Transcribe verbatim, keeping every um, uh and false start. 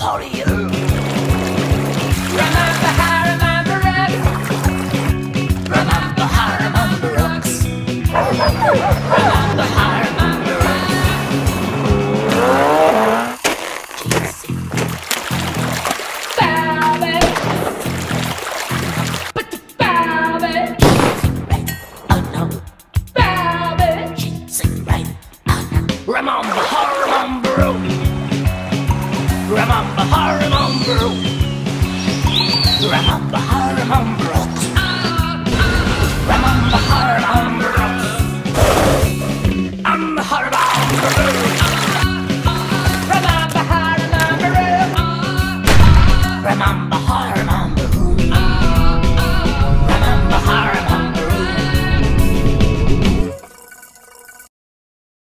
all of you. Remember Harry Mamburu. Remember Harry Mamburu. Remember Harry Mamburu. Baby, but the baby, oh no, baby, she's right. Remember Harry Mamburu. Remember Harry Mamburu. Remember Harry Mamburu.